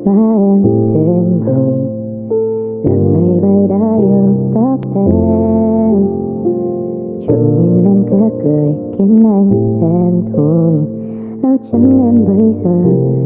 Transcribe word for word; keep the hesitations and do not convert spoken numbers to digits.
má em thêm hồng, lần này bay đã yêu tóc em. Trộm nhìn em khẽ cười khiến anh thẹn thùng, áo trắng em bây giờ